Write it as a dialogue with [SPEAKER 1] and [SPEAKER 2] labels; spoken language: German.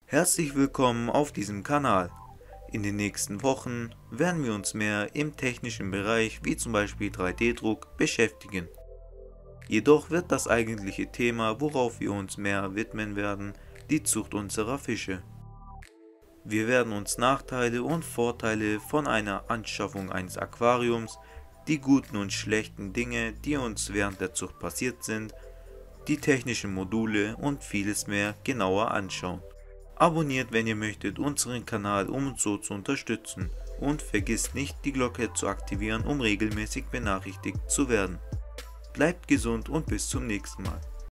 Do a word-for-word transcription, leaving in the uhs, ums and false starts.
[SPEAKER 1] Herzlich willkommen auf diesem Kanal. In den nächsten Wochen werden wir uns mehr im technischen Bereich wie zum Beispiel drei D Druck beschäftigen. Jedoch wird das eigentliche Thema, worauf wir uns mehr widmen werden, die Zucht unserer Fische. Wir werden uns Nachteile und Vorteile von einer Anschaffung eines Aquariums, die guten und schlechten Dinge, die uns während der Zucht passiert sind, die technischen Module und vieles mehr genauer anschauen. Abonniert, wenn ihr möchtet, unseren Kanal, um uns so zu unterstützen, und vergisst nicht, die Glocke zu aktivieren, um regelmäßig benachrichtigt zu werden. Bleibt gesund und bis zum nächsten Mal.